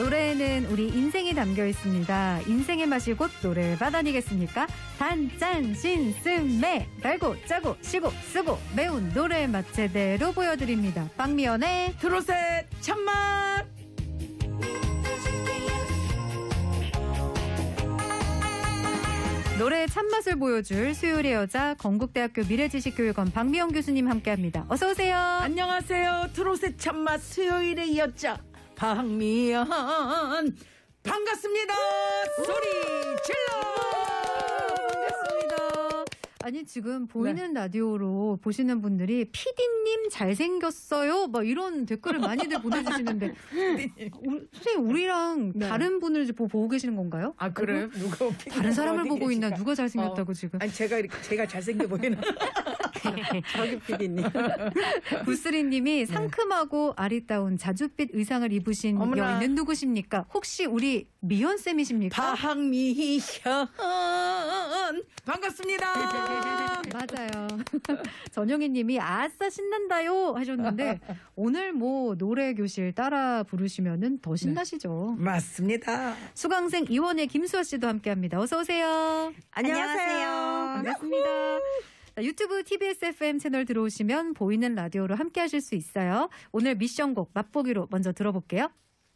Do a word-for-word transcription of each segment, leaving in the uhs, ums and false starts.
노래에는 우리 인생이 담겨 있습니다. 인생의 맛이 곧 노래밭 아니겠습니까? 단, 짠, 신, 씀, 매. 달고, 짜고, 시고, 쓰고 매운 노래의 맛 제대로 보여드립니다. 박미연의 트롯의 참맛. 노래의 참맛을 보여줄 수요일의 여자 건국대학교 미래지식교육원 박미연 교수님 함께합니다. 어서 오세요. 안녕하세요. 트롯의 참맛 수요일의 여자 박미연 반갑습니다. 소리 질러. 반갑습니다. 아니 지금 보이는 네. 라디오로 보시는 분들이 피디님 잘생겼어요 막 이런 댓글을 많이들 보내주시는데 우리, 선생님 우리랑 네. 다른 분을 보고 계시는 건가요? 아 그래요? 누가 다른 사람을 보고 있나? 누가 잘생겼다고 어. 지금? 아니 제가 이렇게 제가 잘생겨 보이는 저기 피디님. 구스리님이 네. 상큼하고 아리따운 자줏빛 의상을 입으신 어머나. 여인은 누구십니까? 혹시 우리 미연 쌤이십니까? 박미연 반갑습니다. 맞아요. 전영희 님이 아싸 신난다요 하셨는데 오늘 뭐 노래 교실 따라 부르시면은 더 신나시죠? 네. 맞습니다. 수강생 이원의 김수아 씨도 함께합니다. 어서 오세요. 안녕하세요. 반갑습니다. 자, 유튜브 티비에스 에프엠 채널 들어오시면 보이는 라디오로 함께하실 수 있어요. 오늘 미션곡 맛보기로 먼저 들어볼게요.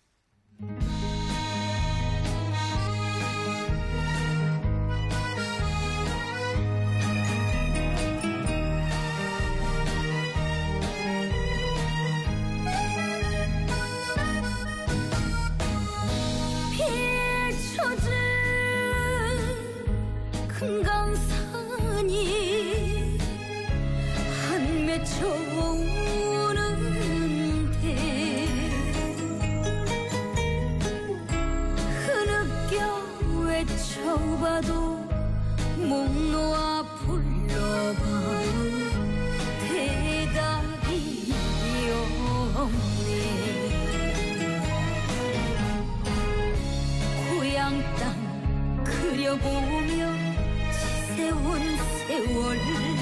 금강산이 한 맺혀 오는데 흐느껴 외쳐봐도 목 놓아 불러봐도 대답이 없네. 고향 땅 그려보며 세운 세월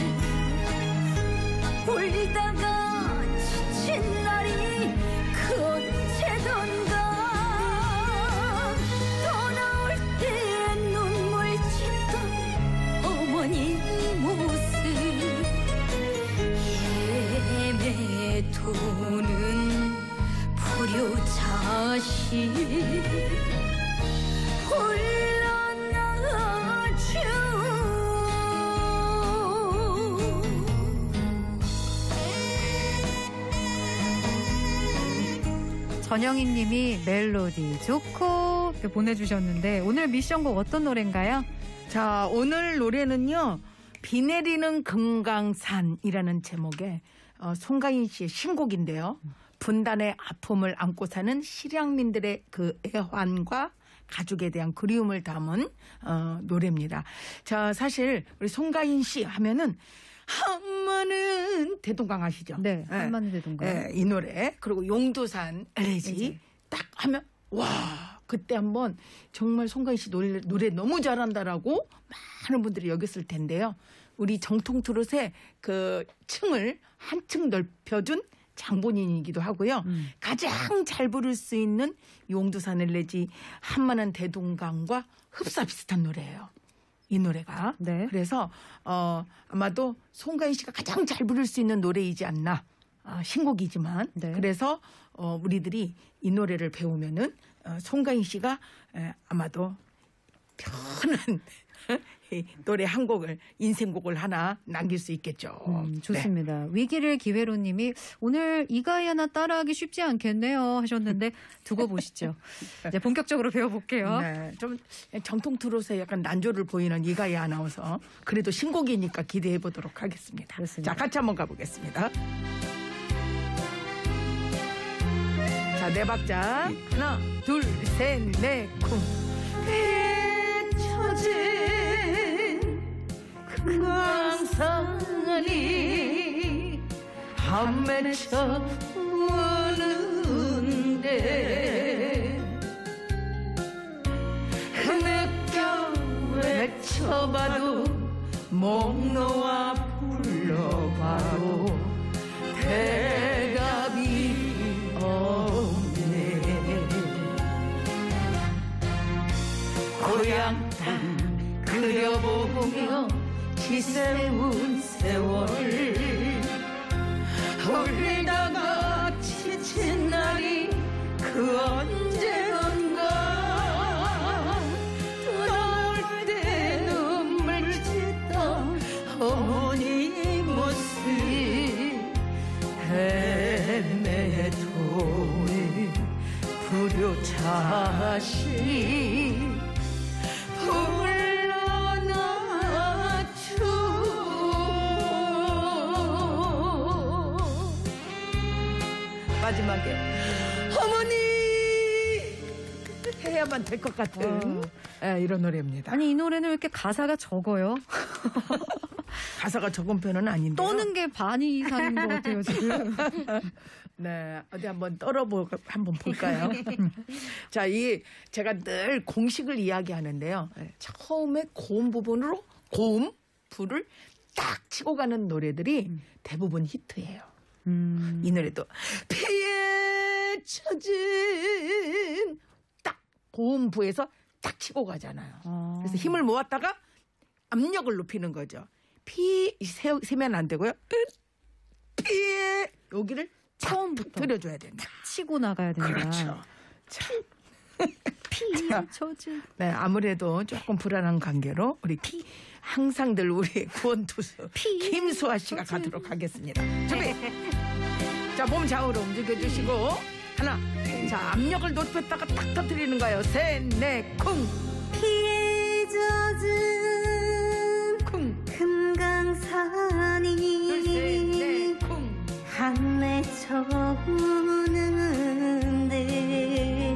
울리다가 지친 날이 그 언제던가 더 나올 때 눈물 짓던 어머니 모습 헤매도는 불효자식 전영희 님이 멜로디 좋고 이렇게 보내주셨는데 오늘 미션곡 어떤 노래인가요? 자, 오늘 노래는요. 비 내리는 금강산이라는 제목의 어, 송가인 씨의 신곡인데요. 분단의 아픔을 안고 사는 실향민들의 그 애환과 가족에 대한 그리움을 담은 어, 노래입니다. 자, 사실 우리 송가인 씨 하면은 한마는 대동강 아시죠? 네, 한마는 대동강. 네, 이 노래 그리고 용두산 엘레지 딱 하면 와 그때 한번 정말 송가인 씨 노래, 노래 너무 잘한다라고 많은 분들이 여겼을 텐데요. 우리 정통 트롯의 그 층을 한층 넓혀준 장본인이기도 하고요. 음. 가장 잘 부를 수 있는 용두산 엘레지 한마는 대동강과 흡사 비슷한 노래예요. 이 노래가. 네. 그래서 어, 아마도 송가인 씨가 가장 잘 부를 수 있는 노래이지 않나. 어, 신곡이지만. 네. 그래서 어, 우리들이 이 노래를 배우면은 어, 송가인 씨가 에, 아마도 편한 노래 한 곡을 인생곡을 하나 남길 수 있겠죠. 음, 좋습니다. 네. 위기를 기회로 님이 오늘 이가희 하나 따라하기 쉽지 않겠네요 하셨는데 두고 보시죠. 이제 본격적으로 배워볼게요. 네, 좀 정통 트롯에 약간 난조를 보이는 이가희 아나운서 그래도 신곡이니까 기대해 보도록 하겠습니다. 그렇습니다. 자, 같이 한번 가보겠습니다. 자, 네 박자. 하나, 둘, 셋, 넷, 쿵. 잊혀진 금강산이 한 맺혀 오는데 흐느껴 외쳐봐도 목 놓아 불러봐도 대답이 없네. 지새운 세월 울다가 지친 날이 그 언제던가 돌아올 때 눈물 짓던 어머니 모습 헤매도는 불효차시 마지막에 어머니 해야만 될 것 같은 예, 이런 노래입니다. 아니 이 노래는 왜 이렇게 가사가 적어요? 가사가 적은 편은 아닌데 떠는 게 반 이상인 것 같아요 지금. 네, 어디 한번 떨어보 한번 볼까요? 자, 이 제가 늘 공식을 이야기하는데요. 네. 처음에 고음 부분으로 고음 불을 딱 치고 가는 노래들이 음. 대부분 히트예요. 음. 이 노래도 피에 처진 딱 고음부에서 딱 치고 가잖아요. 아. 그래서 힘을 모았다가 압력을 높이는 거죠. 피 세, 세면 안 되고요. 피에 여기를 처음부터 들여줘야 된다. 치고 나가야 된다. 그렇죠. 자, 피 자. 젖은. 네, 아무래도 조금 불안한 관계로 우리 피 항상 늘 우리 구원투수 피 김수아 씨가 젖은. 가도록 하겠습니다. 준비. 자, 몸 좌우로 움직여 주시고 하나. 자, 압력을 높였다가 딱 터뜨리는 거예요. 셋, 넷, 쿵. 피에 젖은 쿵. 금강산이 둘, 셋, 넷, 쿵. 한맺혀 우는데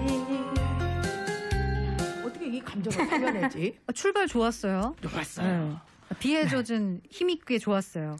어떻게 이 감정을 살려내지? 아, 출발 좋았어요. 좋았어요. 네. 비에 젖은 힘있게 좋았어요.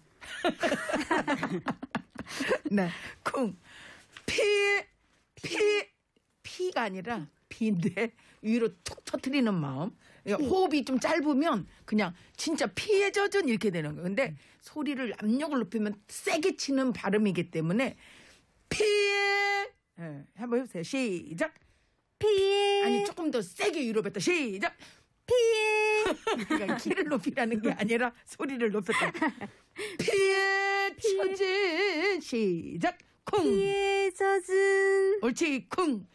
네. 쿵. 피, 피, 피가 아니라 비인데 위로 툭 터트리는 마음. 호흡이 좀 짧으면 그냥 진짜 피에 젖은 이렇게 되는 거예요. 근데 소리를 압력을 높이면 세게 치는 발음이기 때문에 피에 네, 한번 해보세요. 시작. 피에 아니 조금 더 세게 위로 뱉다. 시작. 피에 그러니까 키를 높이라는 게 아니라 소리를 높였다. 피에 젖은 시작. 쿵. 피에 젖은 옳지. 쿵.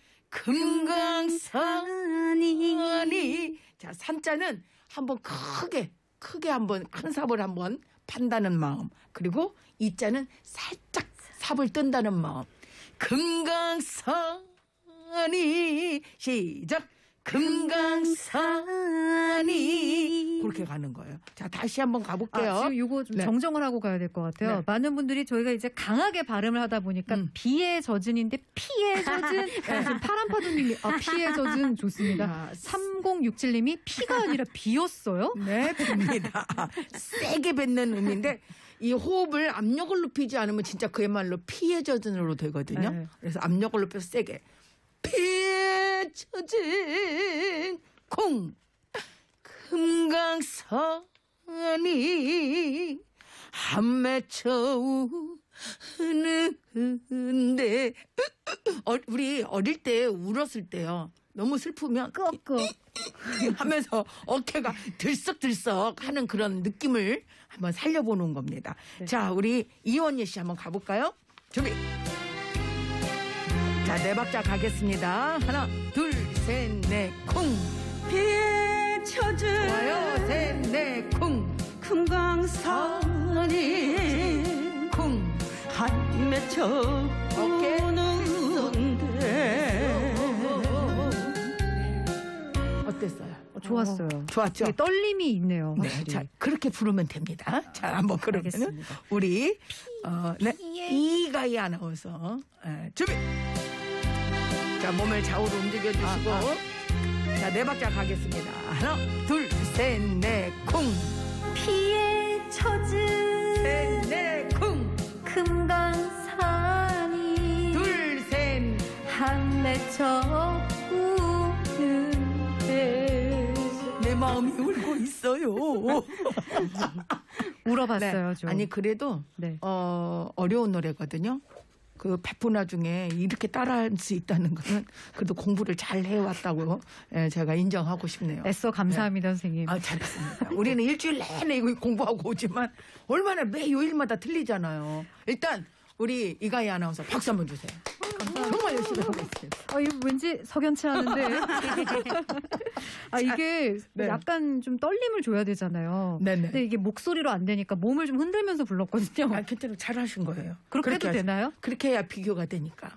금강산이 산이 자 산자는 한번 크게 크게 한번 큰 삽을 한번 판다는 마음 그리고 이자는 살짝 삽을 뜬다는 마음 금강산이 시작 금강산이 그렇게 가는 거예요. 자 다시 한번 가볼게요. 아, 지금 이거 좀 네. 정정을 하고 가야 될 것 같아요. 네. 많은 분들이 저희가 이제 강하게 발음을 하다 보니까 음. 비에 젖은인데 피에 젖은 지금 파란파도님이 아, 피에 젖은 좋습니다. 아, 삼공육칠님이 피가 아니라 비였어요? 네, 됩니다. 세게 뱉는 음인데 이 호흡을 압력을 높이지 않으면 진짜 그야말로 피에 젖은으로 되거든요. 네. 그래서 압력을 높여서 세게 피에 젖은 콩 금강산이 한 맺혀 우는데 어, 우리 어릴 때 울었을 때요. 너무 슬프면 끄끄. 하면서 어깨가 들썩들썩 하는 그런 느낌을 한번 살려보는 겁니다. 네. 자, 우리 이원예 씨 한번 가볼까요? 준비. 자, 네 박자 가겠습니다. 하나, 둘, 셋, 넷, 쿵. 피에 젖은 좋아요. 셋, 넷, 쿵. 금강산이 쿵. 한 맺혀 어깨 우는데 어땠어요? 어, 좋았어요. 좋았죠? 되게 떨림이 있네요. 네, 확실히. 자 그렇게 부르면 됩니다. 자 한번 그러면은 알겠습니다. 우리 어, 네, 이가희 아나운서 네, 준비. 자 몸을 좌우로 움직여주시고 아, 자 네 박자 가겠습니다. 하나, 둘, 셋, 넷, 쿵. 피에 젖은 셋, 넷, 쿵. 금강산이 둘, 셋. 한 맺혀 우는데 내 마음이 울고 있어요. 울어봤어요. 네. 좀. 아니 그래도 네. 어, 어려운 노래거든요. 그 백분화 중에 이렇게 따라할 수 있다는 거는 그래도 공부를 잘 해왔다고 예, 제가 인정하고 싶네요. 애써 감사합니다, 선생님. 아, 잘했습니다. 우리는 일주일 내내 이거 공부하고 오지만 얼마나 매 요일마다 틀리잖아요. 일단 우리 이가희 아나운서 박수 한번 주세요. 정말 열심히 하고 있습니다. 아, 이거 왠지 석연치 않은데. 아, 이게 네. 약간 좀 떨림을 줘야 되잖아요. 네네. 근데 이게 목소리로 안 되니까 몸을 좀 흔들면서 불렀거든요. 아, 괜찮아요. 잘하신 거예요. 그렇게 해도 하시- 되나요? 그렇게 해야 비교가 되니까.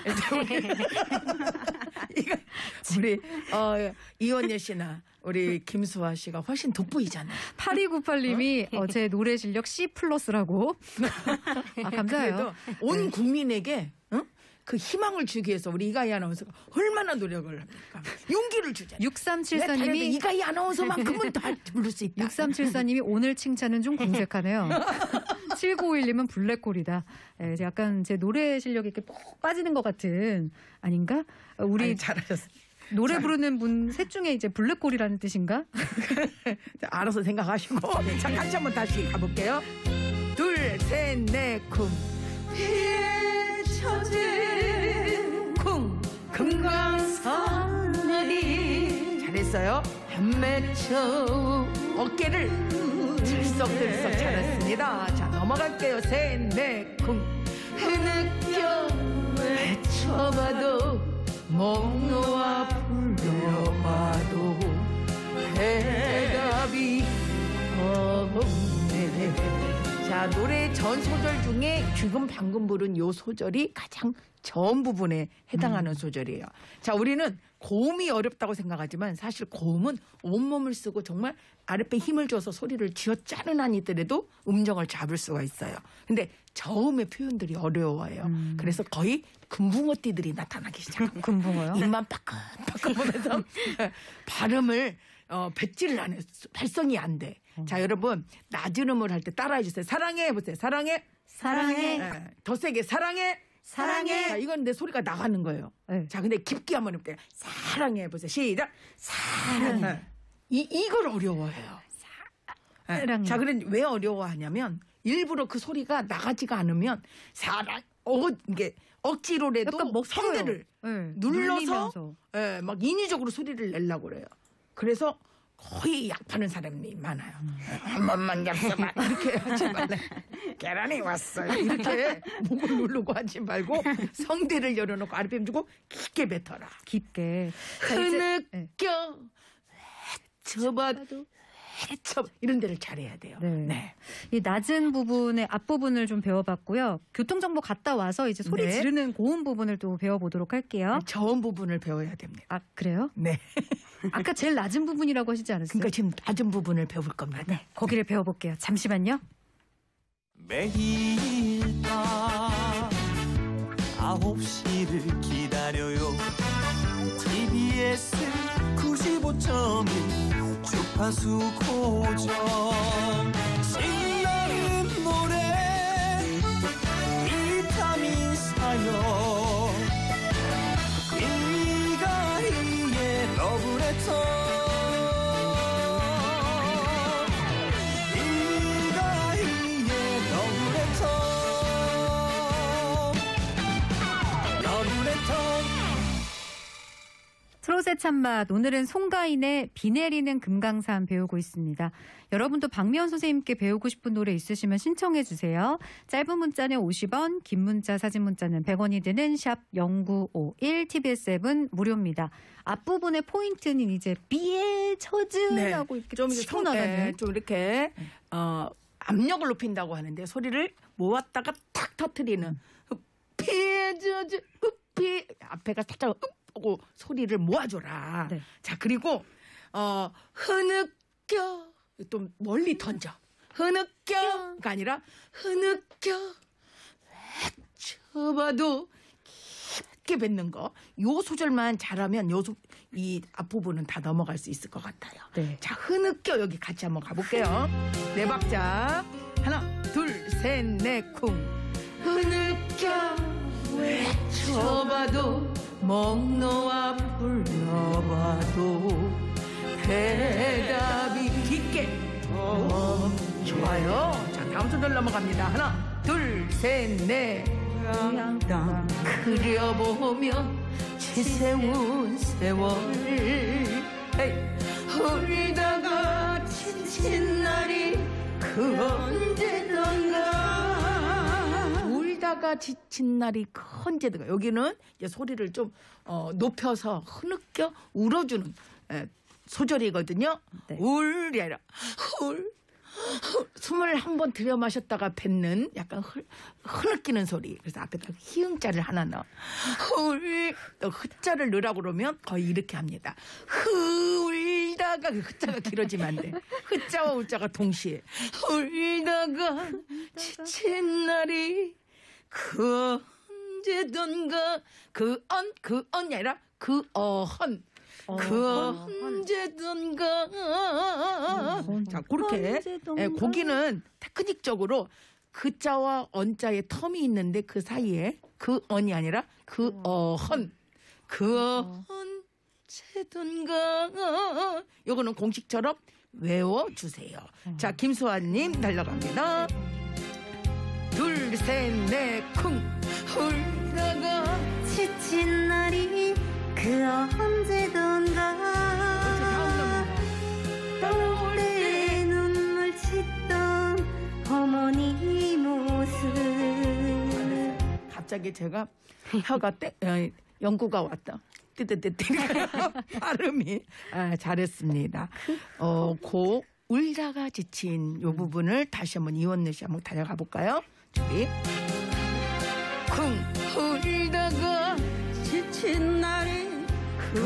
이거 우리 어, 이원예 씨나 우리 김수아 씨가 훨씬 돋보이잖아요. 팔이구팔님이 어, 제 노래 실력 C 플러스라고. 아, 감사해요. 그래도 온 국민에게 어? 그 희망을 주기 위해서 우리 이가희 아나운서가 얼마나 노력을 합니까? 용기를 주잖아요. 육삼칠사님이 이가희 아나운서만큼은 다 부를 수 있다. 육삼칠사님이 오늘 칭찬은 좀 공색하네요. 칠구오일님은 블랙홀이다. 예, 약간 제 노래 실력이 이렇게 푹 빠지는 것 같은 아닌가? 어, 우리 아니, 잘하셨어요. 노래 잘- 부르는 분 셋 중에 이제 블랙홀이라는 뜻인가? 자, 알아서 생각하시고 자, 같이 한번 다시 가볼게요. 둘, 셋, 넷, 쿵. 피에 처진 쿵 금강산이 잘했어요. 한 맺혀 어깨를 들썩들썩 잘했습니다. 자, 넘어갈게요. 셋, 넷, 쿵. 흐느껴 외쳐봐도 목 놓아 불러봐도 대답이 없네. 자, 노래 전 소절 중에 지금 방금 부른 요 소절이 가장 전 부분에 해당하는 소절이에요. 자, 우리는 고음이 어렵다고 생각하지만 사실 고음은 온몸을 쓰고 정말 아랫배 힘을 줘서 소리를 쥐어짜는 한이더라도 음정을 잡을 수가 있어요. 근데 저음의 표현들이 어려워요. 음. 그래서 거의 금붕어띠들이 나타나기 시작합니다. 금붕어요? 입만 빠끈빠끈 보면서 발음을 어, 뱉지를 않아요. 발성이 안 돼. 자, 여러분 낮은 음을 할 때 따라해 주세요. 사랑해 해보세요. 사랑해. 사랑해. 예, 더 세게 사랑해. 사랑해. 자, 이건 내 소리가 나가는 거예요. 네. 자, 근데 깊게 한번 해볼게요. 사랑해 보세요. 시작. 사랑해. 이 이걸 어려워해요. 예. 사랑해. 자, 그런데 왜 어려워하냐면 일부러 그 소리가 나가지가 않으면 사랑 어 이게 억지로라도 약간 먹혀요. 성대를 네, 눌러서 눌리면서. 예, 막 인위적으로 소리를 내려고 그래요. 그래서 거의 약하는 사람이 많아요. 예, 한 번만 잡숴봐 이렇게 하지 말래. 계란이 왔어요. 이렇게 목을 누르고 하지 말고 성대를 열어놓고 아랫배 주고 깊게 뱉어라. 깊게. 자, 이제- 네. 흐느껴 외쳐봐도 외쳐 이런 데를 잘해야 돼요. 네. 네. 이 낮은 부분의 앞부분을 좀 배워봤고요. 교통정보 갔다 와서 이제 소리 네. 지르는 고음 부분을 또 배워보도록 할게요. 저음 부분을 배워야 됩니다. 아, 그래요? 네. 아까 제일 낮은 부분이라고 하시지 않았어요? 그러니까 지금 낮은 부분을 배울 겁니다. 네, 거기를 배워볼게요. 잠시만요. 매일 밤 아홉 시를 기다려요. 티비에스 구십오 점 일 주파수 고정 신나는 노래 비타민 사요 이가희의 러브레터 이가희의 러브레터 러브레터 트롯의 참맛, 오늘은 송가인의 비 내리는 금강산 배우고 있습니다. 여러분도 박미연 선생님께 배우고 싶은 노래 있으시면 신청해 주세요. 짧은 문자는 오십 원, 긴 문자, 사진 문자는 백 원이 드는 샵 공구오일, 티비에스 앱은 무료입니다. 앞부분의 포인트는 이제 비에 젖으라고 이렇게 좀 이제 치고 성- 나가는. 예, 좀 이렇게 어, 압력을 높인다고 하는데 소리를 모았다가 탁 터트리는 피에 젖은 피 앞에가 살짝 흡 하고 소리를 모아줘라. 네. 자, 그리고 어, 흐느껴 또 멀리 던져. 흐느껴가 아니라 흐느껴 외쳐봐도 깊게 뱉는 거. 요 소절만 잘하면 요 소, 이 앞부분은 다 넘어갈 수 있을 것 같아요. 네. 자, 흐느껴 여기 같이 한번 가볼게요. 네 박자. 하나, 둘, 셋, 넷, 쿵. 흐느껴 외쳐봐도 목 놓아 불러봐도 대답이 깊게 어, 좋아요. 자, 다음 소절 넘어갑니다. 하나, 둘, 셋, 넷. 땅 그려보며 지새운 세월 울다가 지친 날이 그 언제던가 울다가 지친 날이 그 언제던가 여기는 이제 소리를 좀 어, 높여서 흐느껴 울어주는 에, 소절이거든요. 네. 울이 아니라 울 숨을 한 번 들여 마셨다가 뱉는 약간 흐, 흐느끼는 소리. 그래서 아까 희응자를 하나 넣어. 훌, 흐자를 넣으라고 그러면 거의 이렇게 합니다. 흐 울다가 그 흐자가 길어지면 안 돼. 흐자와 울자가 동시에. 울다가 지친 날이 그 언제던가 그 언, 그 언이 아니라 그 어헌. 그 언제던가 자 그렇게 예, 고기는 테크닉적으로 그자와 언자의 텀이 있는데 그 사이에 그 언이 아니라 그 어헌 그 언제던가 요거는 공식처럼 외워주세요. 자 김수환님 달려갑니다. 둘 셋 넷 쿵 울다가 지친 날이 그 언제던가 떠올 때 눈물 짓던 어머니 모습 갑자기 제가 혀가 떼, 어, 연구가 왔다. 띠띠띠띠 발음이 아, 잘했습니다. 어, 고 울다가 지친 요 부분을 다시 한번 이원래 씨 한번 달려가 볼까요? 준비. 쿵 울다가 지친 날이 그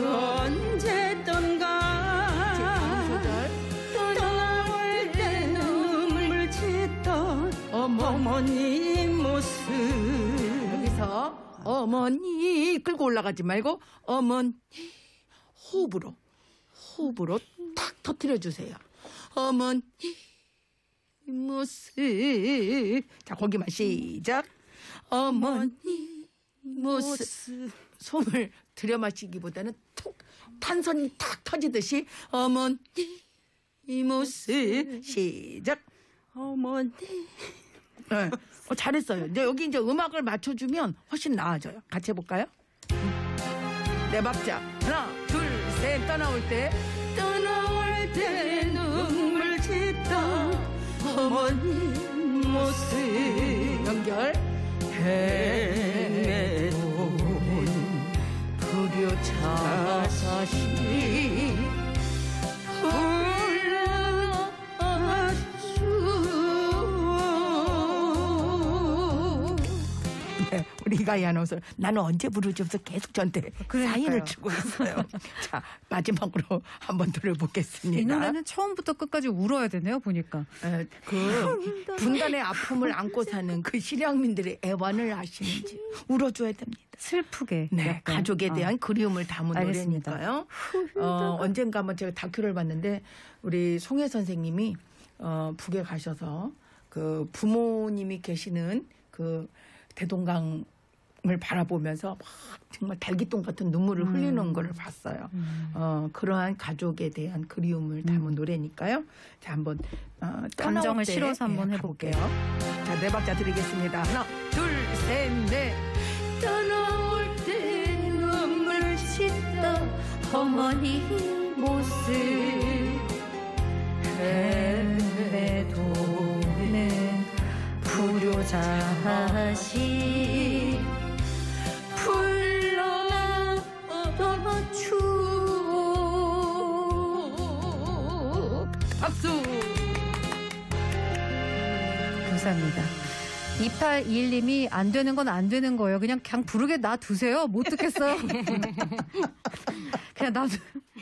언제던가 떠나올 때 눈물 짓던 어머니 모습 여기서 어머니 끌고 올라가지 말고 어머니 호흡으로 호흡으로 탁 터뜨려 주세요. 어머니 모습 자 거기만 시작. 어머니 모습 손을 들여 마시기보다는 툭 탄선이 탁 터지듯이 어머니 이 모습 시작. 어머니 네. 어, 잘했어요. 이제 여기 이제 음악을 맞춰주면 훨씬 나아져요. 같이 해볼까요? 네 박자 하나 둘 셋 떠나올 때 떠나올 때 눈물 짓던 어머니 모습 연결 헤매도 불효차사시 올라주 네, 우리 이가희 아나운서 나는 언제 부르지 없어 계속 저한테 그러니까요. 사인을 주고 있어요. 자 마지막으로 한번 들어보겠습니다. 이 노래는 처음부터 끝까지 울어야 되네요, 보니까. 에, 그 분단의 아픔을 안고 사는 그 실향민들의 애환을 아시는지 울어줘야 됩니다. 슬프게. 네, 약간. 가족에 대한 아. 그리움을 담은 알겠습니다. 노래니까요. 어, 언젠가 한번 제가 다큐를 봤는데 우리 송혜 선생님이 어, 북에 가셔서 그 부모님이 계시는 그 대동강을 바라보면서 막 정말 달기똥 같은 눈물을 음. 흘리는 걸 봤어요. 음. 어, 그러한 가족에 대한 그리움을 담은 노래니까요. 자, 한번 어, 떠나올 감정을 때, 실어서 한번 예, 해볼게요. 가볼게요. 자, 네 박자 드리겠습니다. 하나, 둘, 셋, 넷. 떠나올 때 눈물 짓던 어머니 모습 헤매도는 불효자시 불러주 박수. 감사합니다. 이팔이일 님이 안 되는 건 안 되는 거예요. 그냥 그냥 부르게 놔두세요. 못 듣겠어요. 그냥 놔두.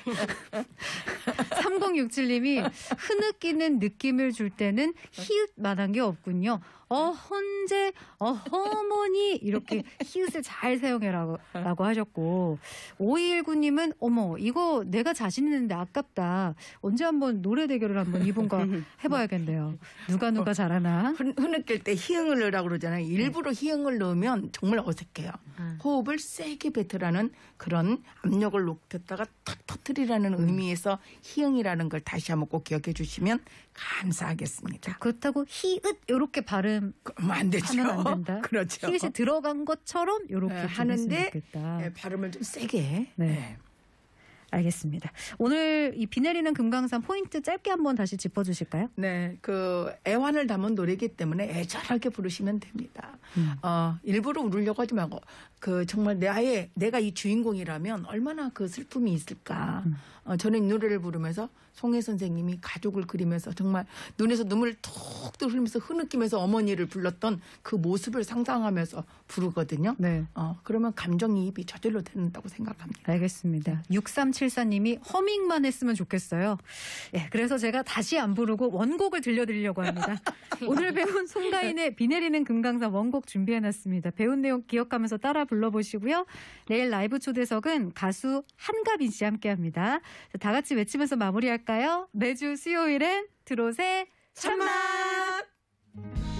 삼공육칠 님이 흐느끼는 느낌을 줄 때는 히읗만한 게 없군요. 어 헌재 어 어머니 이렇게 히읗을 잘 사용해라고 라고 하셨고 오이일구 님은 어머 이거 내가 자신 있는데 아깝다. 언제 한번 노래 대결을 한번 이분과 해봐야겠네요. 누가 누가 잘하나. 흐- 흐느낄 때 히응을 넣으라고 그러잖아요. 일부러 히응을 넣으면 정말 어색해요. 호흡을 세게 뱉으라는 그런 압력을 높였다가 탁 터뜨려 이슬이라는 의미에서 희응이라는 걸 다시 한번 꼭 기억해 주시면 감사하겠습니다. 그렇다고 히읗 이렇게 발음 그럼 안 되죠. 하면 안 된다. 그렇죠. 히읗이 들어간 것처럼 이렇게 네, 좀 하는데 했으면 좋겠다. 네, 발음을 좀 세게. 네. 네. 알겠습니다. 오늘 이 비 내리는 금강산 포인트 짧게 한번 다시 짚어주실까요? 네, 그 애환을 담은 노래이기 때문에 애절하게 부르시면 됩니다. 음. 어, 일부러 울으려고 하지 말고 그 정말 내 아예 내가 이 주인공이라면 얼마나 그 슬픔이 있을까. 음. 어, 저는 이 노래를 부르면서 송혜 선생님이 가족을 그리면서 정말 눈에서 눈물 톡톡 흘리면서 흐느끼면서 어머니를 불렀던 그 모습을 상상하면서 부르거든요. 네. 어, 그러면 감정이입이 저절로 된다고 생각합니다. 알겠습니다. 육삼칠사님이 허밍만 했으면 좋겠어요. 예, 그래서 제가 다시 안 부르고 원곡을 들려드리려고 합니다. 오늘 배운 송가인의 비 내리는 금강산 원곡 준비해놨습니다. 배운 내용 기억하면서 따라 불러보시고요. 내일 라이브 초대석은 가수 한가빈 씨 함께합니다. 다 같이 외치면서 마무리할까요? 매주 수요일엔 트롯의 천막!